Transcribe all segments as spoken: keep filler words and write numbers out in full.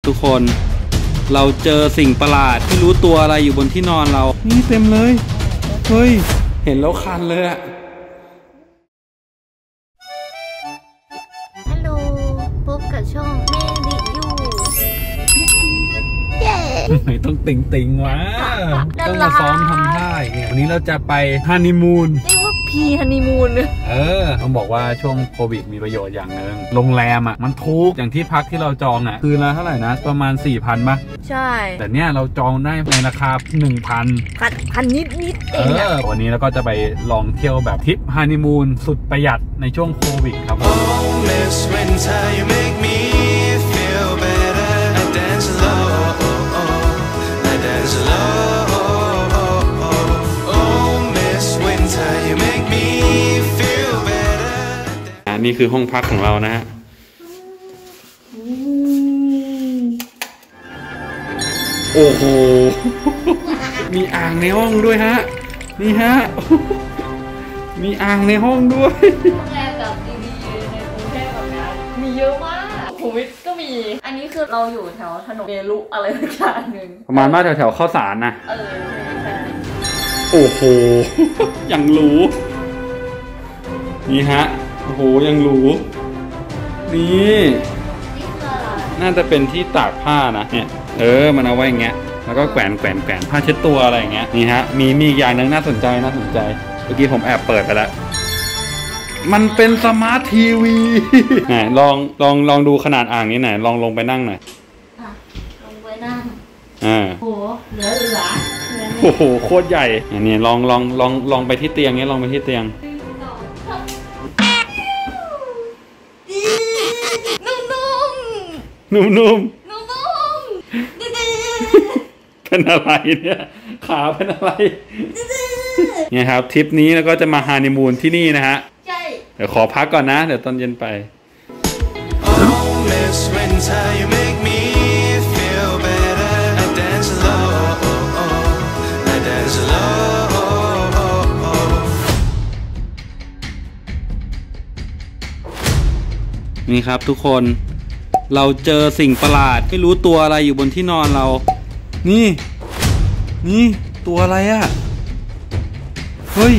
ทุกคนเราเจอสิ่งประหลาดที่รู้ตัวอะไรอยู่บนที่นอนเรานี่เต็มเลยเฮ้ยเห็นแล้วคันเลยอะฮัลโหลพบกับช่องแม่ดิยูเย้ไม่ต้องติงติงวะต้องมาซ้อมทำท่าอย่างเงี้ยวันนี้เราจะไปฮันนีมูนเรียกว่าพีฮันนีมูนเออต้องบอกว่าช่วงโควิดมีประโยชน์อย่างหนึ่งโรงแรมอ่ะมันถูกอย่างที่พักที่เราจองอ่ะคืนละเท่าไหร่นะประมาณ สี่พัน ป่ะใช่แต่เนี้ยเราจองได้ในราคา หนึ่งพันพันพันนิดนิดเองเออวันนี้เราก็จะไปลองเที่ยวแบบทริปฮันนีมูนสุดประหยัดในช่วงโควิดครับผมนี่คือห้องพักของเรานะฮะโอ้โหมีอ่างในห้องด้วยฮะนี่ฮะมีอ่างในห้องด้วยโรงแรมแบบดีๆในกรุงเทพแบบนี้มีเยอะมากโควิดก็มีอันนี้คือเราอยู่แถวถนนเบลุอะไรสักอย่างหนึ่งประมาณว่าแถวๆข้าวสารนะเออใช่โอ้โหยังรู้นี่ฮะโอ้โหยังรู้นี่น่าจะเป็นที่ตากผ้านะเนี่ยเออมันเอาไว้อย่างเงี้ยแล้วก็แขวนแขวนแขวนผ้าเช็ดตัวอะไรอย่างเงี้ยนี่ฮะมีมีอีกอย่างนึงน่าสนใจน่าสนใจเมื่อกี้ผมแอบเปิดไปแล้วมันเป็นสมาร์ททีวีไหนลองลองลองดูขนาดอ่างนี้หน่อยลองลงไปนั่งหน่อยลงไปนั่งอ่าโอ้โหเหลือเหลือโอ้โหโคตรใหญ่อันนี้ลองลองลองลองไปที่เตียงเงี้ยลองไปที่เตียงนุ่มๆนุ่มๆเป็นอะไรเนี่ยขาเป็นอะไรเนี่ยครับทริปนี้แล้วก็จะมาฮันนีมูนที่นี่นะฮะใช่เดี๋ยวขอพักก่อนนะเดี๋ยวตอนเย็นไปนี่ครับทุกคนเราเจอสิ่งประหลาดไม่รู้ตัวอะไรอยู่บนที่นอนเรานี่นี่ตัวอะไรอะเฮ้ย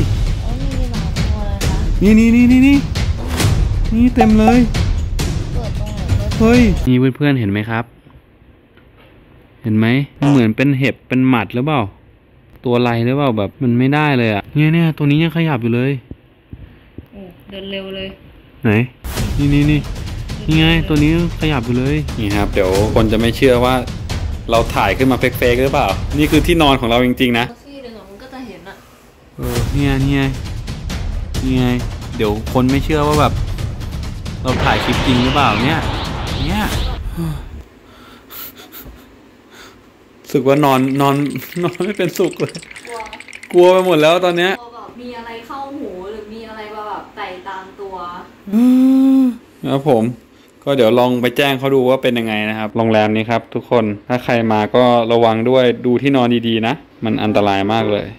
นี่นี่นี่นี่นี่นี่เต็มเลยเฮ้ยนี่เพื่อนๆเห็นไหมครับเห็นไหมเหมือนเป็นเห็บเป็นหมัดหรือเปล่าตัวอะไรหรือเปล่าแบบมันไม่ได้เลยอะเนี่ยเนี่ยตัวนี้ยังขยับอยู่เลยโอ้เดินเร็วเลยไหนนี่นี่นี่นี่ไงตัวนี้ขยับอยู่เลยนี่ครับเดี๋ยวคนจะไม่เชื่อว่าเราถ่ายขึ้นมาเฟกๆหรือเปล่านี่คือที่นอนของเราจริงๆนะที่เดี๋ยวมันก็จะเห็นอะเออเนี่ยเนี่ยนี่ไงเดี๋ยวคนไม่เชื่อว่าแบบเราถ่ายคลิปจริงหรือเปล่าเนี่ยเนี่ยรู้สึกว่านอนนอนนอนไม่เป็นสุขเลยกลัวไปหมดแล้วตอนเนี้ยมีอะไรเข้าหูหรือมีอะไรแบบไต่ตามตัวครับผมก็เดี๋ยวลองไปแจ้งเขาดูว่าเป็นยังไงนะครับโรงแรมนี้ครับทุกคนถ้าใครมาก็ระวังด้วยดูที่นอนดีๆนะมันอันตรายมากเลย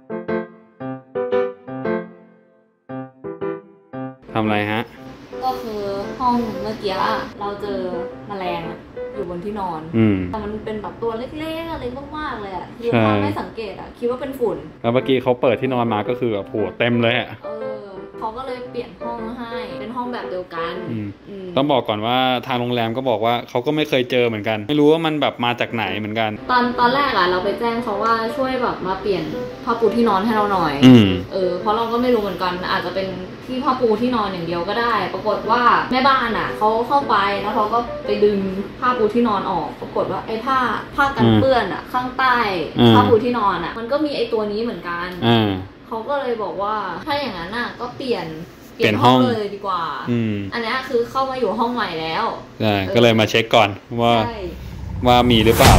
ทำอะไรฮะก็คือห้องเมื่อกี้เราเจอแมลงอยู่บนที่นอนแต่มันเป็นแบบตัวเล็กๆอะไรมากๆเลยอ่ะคือถ้าไม่สังเกตอ่ะคิดว่าเป็นฝุ่นแล้วเมื่อกี้เขาเปิดที่นอนมาก็คือแบบโหเต็มเลยอ่ะเขาก็เลยเปลี่ยนห้องให้เป็นห้องแบบเดียวกันต้องบอกก่อนว่าทางโรงแรมก็บอกว่าเขาก็ไม่เคยเจอเหมือนกันไม่รู้ว่ามันแบบมาจากไหนเหมือนกันตอนตอนแรกอ่ะเราไปแจ้งเขาว่าช่วยแบบมาเปลี่ยนผ้าปูที่นอนให้เราหน่อยเออเพราะเราก็ไม่รู้เหมือนกันอาจจะเป็นที่ผ้าปูที่นอนอย่างเดียวก็ได้ปรากฏว่าแม่บ้านอ่ะเขาเข้าไปแล้วเขาก็ไปดึงผ้าปูที่นอนออกปรากฏว่าไอ้ผ้าผ้ากันเปื้อนอ่ะข้างใต้ผ้าปูที่นอนอ่ะมันก็มีไอ้ตัวนี้เหมือนกันเขาก็เลยบอกว่าถ้าอย่างนั้นน่ะก็เปลี่ยนเปลี่ยนห้องเลยดีกว่าอันนี้คือเข้ามาอยู่ห้องใหม่แล้วใช่ก็เลยมาเช็คก่อนว่าว่ามีหรือเปล่า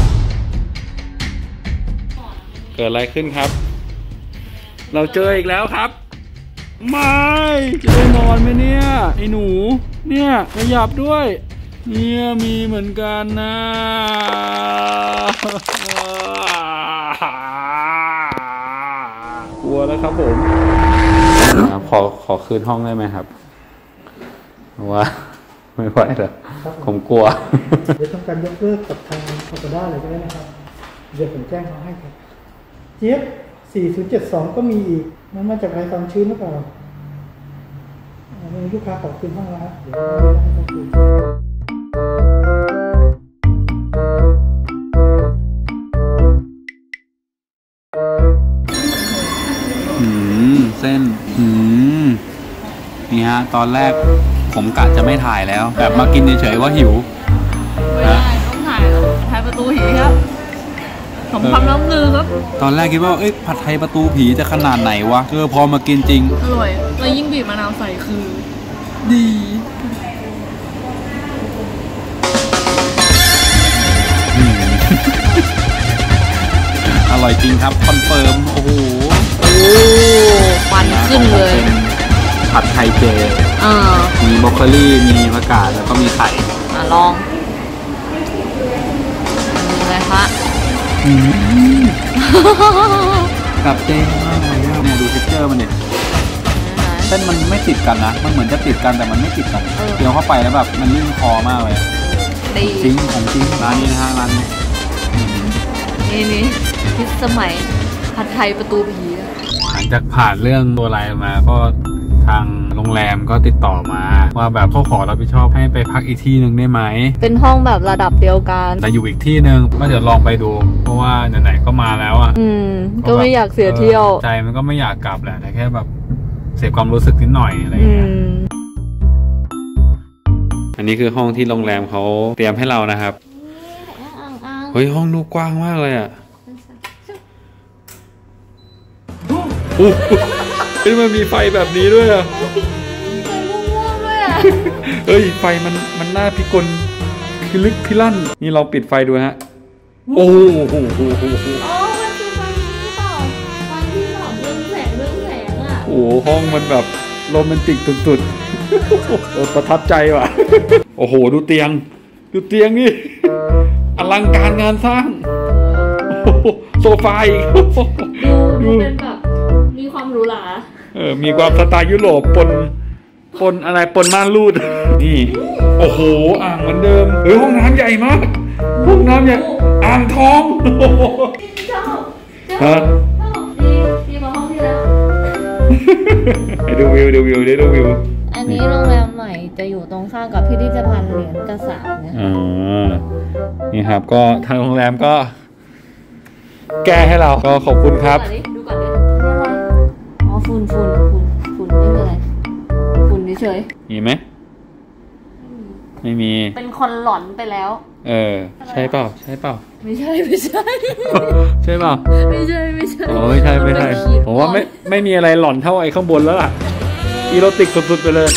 เกิดอะไรขึ้นครับเราเจออีกแล้วครับไม่จะได้นอนไหมเนี่ยไอ้หนูเนี่ยขยับด้วยเนี่ยมีเหมือนกันนะกลัวแล้วครับผมขอขอคืนห้องได้ไหมครับว่าไม่ไหวแล้วผมกลัวเดี๋ยวทำการยกเลิกกับทางคอร์ด้าเลยก็ได้นะครับเดี๋ยวผมแจ้งเขาให้ครับเจี๊ยบสี่ศูนย์เจ็ดสองก็มีอีกมันมาจากรายความชื้นหรือเปล่ามีลูกค้าขอคืนห้องแล้วเดี๋ยวเราให้เขาคืนอืมเส้นอืมนี่ฮะตอนแรกผมกะจะไม่ถ่ายแล้วแบบมากินเฉยๆว่าหิวไม่ได้ต้องถ่ายถ่ายประตูหีครับผมทำน้ำลือครับตอนแรกคิดว่าเอ้ยผัดไทยประตูผีจะขนาดไหนวะเออพอมากินจริงอร่อยแล้วยิ่งบีบมะนาวใส่คือดีอร่อยจริงครับคอนเฟิร์มโอ้โหโอ้มันขึ้นเลยผัดไทยเจมีบรอกโคลีมีผักกาดแล้วก็มีไข่อ่ะลองอะไรคะกับเจมากเลยเนี่ยดูเท็กเจอร์มันเนี่ยเส้นมันไม่ติดกันนะมันเหมือนจะติดกันแต่มันไม่ติดกันเคี้ยวเข้าไปแล้วแบบมันลื่นคอมากเลยจริงของจริงร้านนี้นะฮะร้านนี้นี่นี่พิษสมัยผัดไทยประตูผีหลังจากผ่านเรื่องตัวอะไรมาก็ทางโรงแรมก็ติดต่อมาว่าแบบเขาขอรับผิดชอบให้ไปพักอีกที่หนึ่งได้ไหมเป็นห้องแบบระดับเดียวกันแต่อยู่อีกที่หนึ่งก็เดี๋ยวลองไปดูเพราะว่าไหนๆก็มาแล้วอ่ะอืมก็ไม่อยากเสียเที่ยวใจมันก็ไม่อยากกลับแหละแต่แค่แบบเสียความรู้สึกนิดหน่อยอะไรอย่างเงี้ยอันนี้คือห้องที่โรงแรมเขาเตรียมให้เรานะครับเฮ้ยห้องดูกว้างมากเลยอ่ะโอ้เฮ้ยมันมีไฟแบบนี้ด้วยอ่ะเฮ้ยไฟมันมันน่าพิกลพิลึกพิลั่นนี่เราปิดไฟดูฮะโอ้โหโอ้โหโอ้โหอ๋อมันคือไฟนี้เปล่าไฟที่แบบเรืองแสงเรืองแสงอ่ะโอ้ห้องมันแบบโรแมนติกสุดๆประทับใจว่ะโอ้โหดูเตียงดูเตียงนี่อลังการงานสร้างโซฟาอีกดูเป็นแบบมีความหรูหราเออมีความสไตล์ยุโรปปนปนอะไรปนม่านรูดนี่โอ้โหอ่างเหมือนเดิมเฮ้ยห้องน้ำใหญ่มากห้องน้ำใหญ่อ่างทองเจ้าเจ้าดีดีกว่าห้องที่แล้วดูวิวดูวิวได้ดูวิวอันนี้โรงแรมใหม่จะอยู่ตรงข้ามกับพิพิธภัณฑ์เหรียญกระสาบเนี่ยอ๋อนี่ครับก็ทางโรงแรมก็แก้ให้เราก็ขอบคุณครับดูก่อนดิอ๋อฝุ่นฝุ่นฝุ่นฝุ่นไม่มีอะไรฝุ่นเฉยมีไหมไม่มีเป็นคนหลอนไปแล้วเออใช่เปล่าใช่เปล่าไม่ใช่ไม่ใช่ใช่เปล่าไม่ใช่ไม่ใช่โอ้ไม่ใช่ไม่ใช่ผมว่าไม่ไม่มีอะไรหลอนเท่าไอ้ข้างบนแล้วล่ะอีโรติกสุดๆไปเลย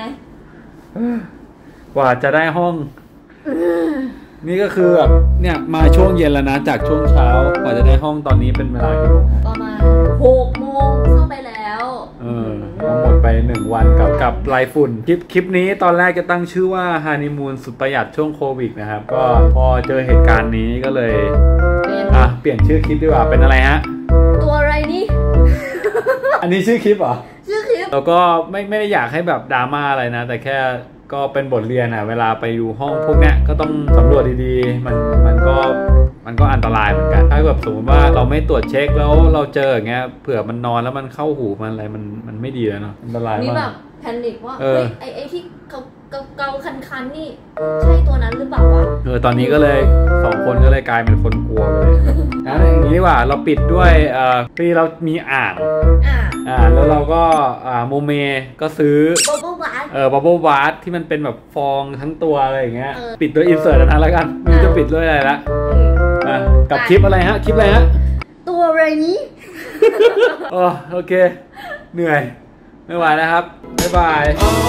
กว่าจะได้ห้องนี่ก็คือแบบเนี่ยมาช่วงเย็นแล้วนะจากช่วงเช้ากว่าจะได้ห้องตอนนี้เป็นเวลากี่โมงประมาณหกโมงเข้าไปแล้วเออหมดไปหนึ่งวันกับกับลายฝุ่นคลิปคลิปนี้ตอนแรกจะตั้งชื่อว่าฮันนีมูนสุดประหยัดช่วงโควิดนะครับก็พอเจอเหตุการณ์นี้ก็เลยอ่ะเปลี่ยนชื่อคลิปดีกว่าเป็นอะไรฮะตัวอะไรนี่อันนี้ชื่อคลิปเหรอชื่อคลิปแล้วก็ไม่ไม่ได้อยากให้แบบดราม่าอะไรนะแต่แค่ก็เป็นบทเรียนอ่ะเวลาไปอยู่ห้องพวกเนี้ยก็ต้องสำรวจดีๆมันมันก็มันก็อันตรายเหมือนกันถ้าแบบสมมติว่าเราไม่ตรวจเช็คแล้วเราเจออย่างเงี้ยเผื่อมันนอนแล้วมันเข้าหูมันอะไรมันมันไม่ดีแล้วเนาะอันตรายมากนี่แบบแพนิคว่าเฮ้ยไอไอที่เกาเกาเกาคันๆนี่ใช่ตัวนั้นหรือเปล่าวะเออตอนนี้ก็เลยสองคนก็เลยกลายเป็นคนกลัวไปเลยงั้นอย่างนี้ดีกว่าเราปิดด้วยเอ่อที่เรามีอ่างอ่าแล้วเราก็อ่าโมเมก็ซื้อบับเบิ้ลวาร์เออบับเบิ้ลวาร์ที่มันเป็นแบบฟองทั้งตัวอะไรอย่างเงี้ยปิดด้วยอินเสิร์ตนะแล้วกันมันจะปิดด้วยอะไรละอ่ะกับคลิปอะไรฮะคลิปอะไรฮะตัวอะไรนี้โอ้โอเคเหนื่อยไม่ไหวแล้วครับบ๊ายบาย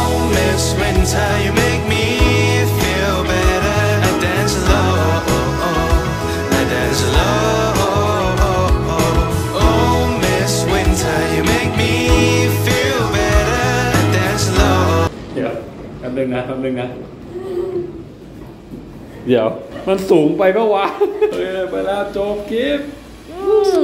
เดี๋ยวแป๊บนึงนะแป๊บนึงนะเดี๋ยวมันสูงไปปะวะเฮ้ยไปแล้วโจบคลิป